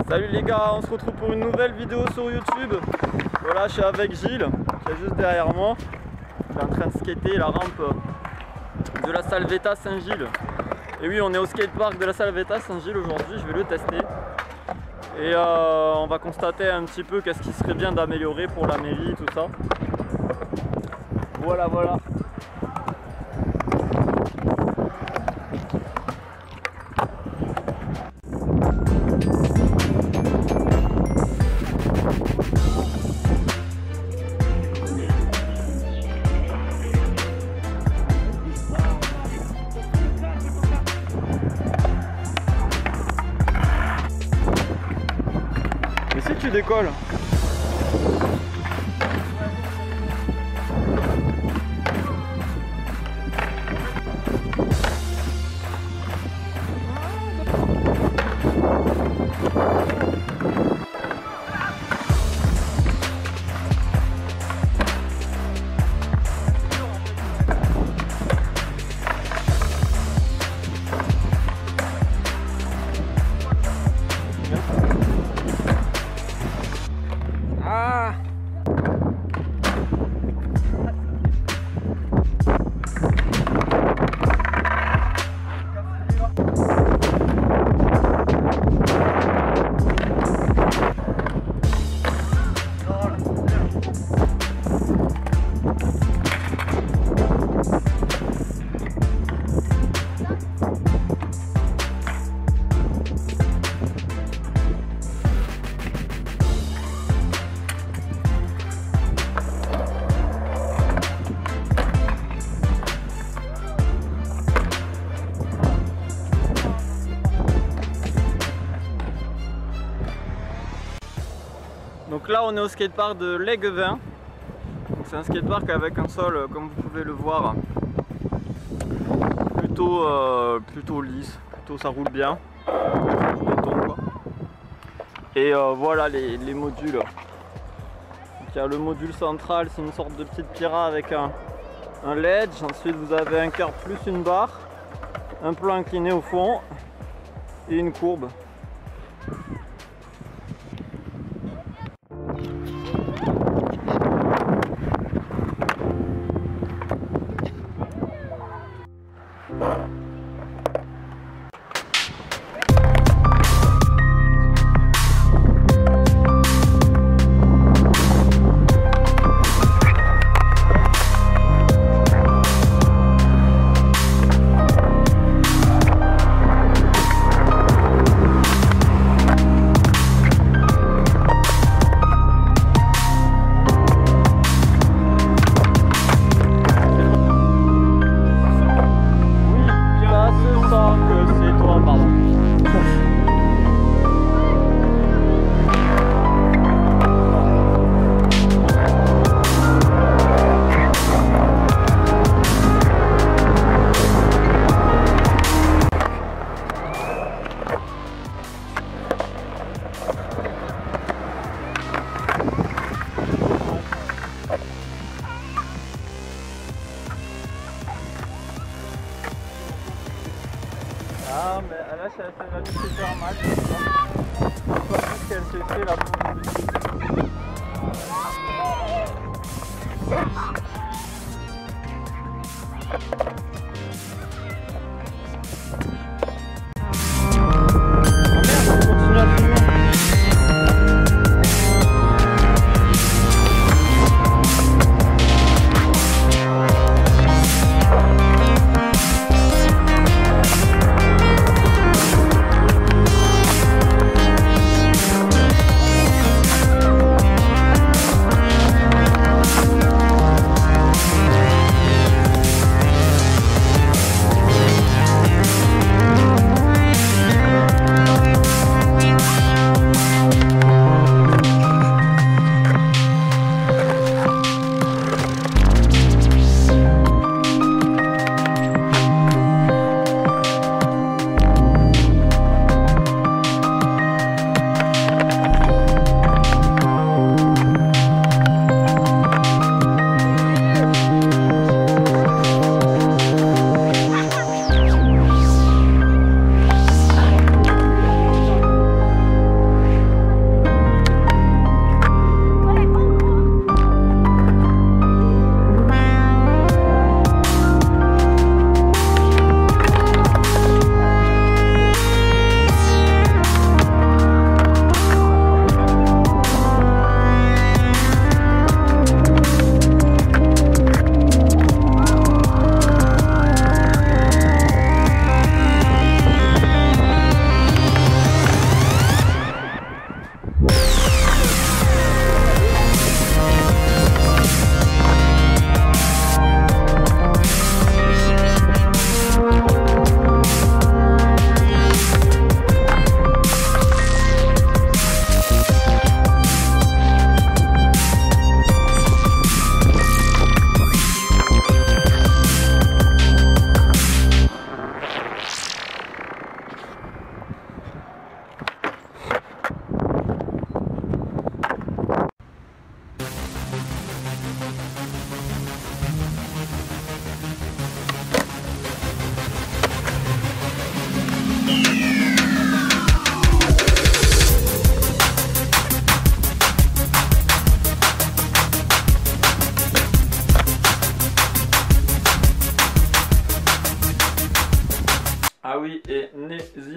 Salut les gars, on se retrouve pour une nouvelle vidéo sur YouTube. Voilà, je suis avec Gilles, qui est juste derrière moi. Il est en train de skater la rampe de la Salvetat Saint-Gilles. Et oui, on est au skatepark de la Salvetat Saint-Gilles aujourd'hui, je vais le tester. Et on va constater un petit peu qu'est-ce qui serait bien d'améliorer pour la mairie, tout ça. Voilà, voilà. Mais si tu décolles. Donc là on est au skatepark de Léguevin. C'est un skatepark avec un sol, comme vous pouvez le voir, plutôt lisse, plutôt ça roule bien. Et voilà les modules. Donc, il y a le module central, c'est une sorte de petite pyra avec un ledge. Ensuite vous avez un cœur plus une barre, un plan incliné au fond et une courbe. Ah mais là ça va nous faire mal. Encore plus qu'elle s'est fait la bombe.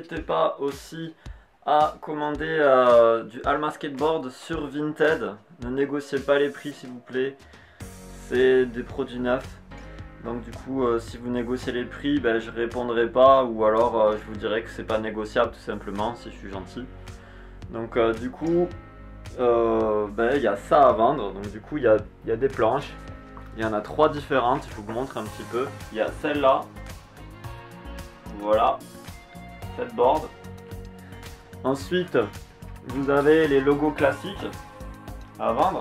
n'hésitez pas aussi à commander du Alma Skateboard sur Vinted. Ne négociez pas les prix s'il vous plaît, c'est des produits neufs. Donc du coup si vous négociez les prix, ben, je répondrai pas, ou alors je vous dirai que c'est pas négociable tout simplement si je suis gentil. Donc du coup ben, y a ça à vendre. Donc du coup il y a des planches. Il y en a 3 différentes, je vous montre un petit peu. Il y a celle-là, voilà, cette board. Ensuite vous avez les logos classiques à vendre.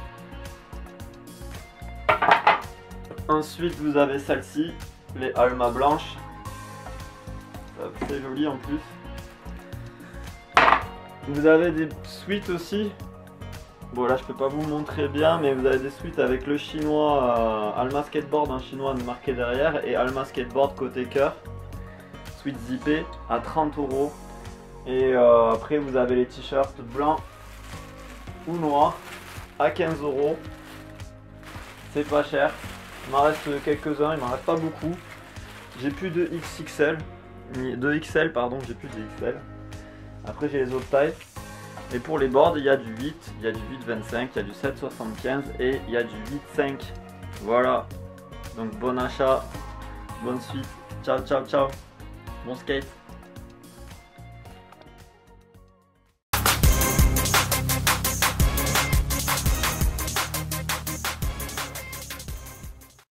Ensuite vous avez celle-ci, les Alma blanches, c'est joli en plus. Vous avez des suites aussi. Bon là je peux pas vous montrer bien, mais vous avez des suites avec le chinois Alma Skateboard en chinois marqué derrière et Alma Skateboard côté cœur. Suite zippée à 30 €. Et après vous avez les t-shirts blancs ou noirs à 15 €. C'est pas cher. Il m'en reste quelques-uns, il m'en reste pas beaucoup. J'ai plus de XXL, de XL pardon, j'ai plus de XL. Après j'ai les autres tailles. Et pour les boards, il y a du 8, il y a du 8,25, il y a du 7,75 et il y a du 8,5. Voilà. Donc bon achat, bonne suite. Ciao ciao ciao. Bon skate.